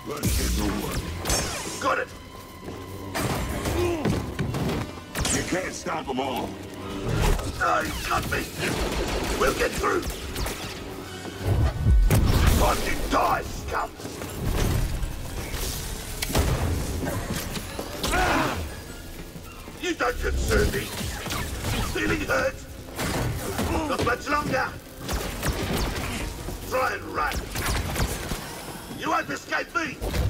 Let's get to work. Got it! You can't stop them all. No, he's got me! We'll get through! Time to die, scum! You don't concern me! Feeling hurt? Not much longer! Try and run! You won't escape me!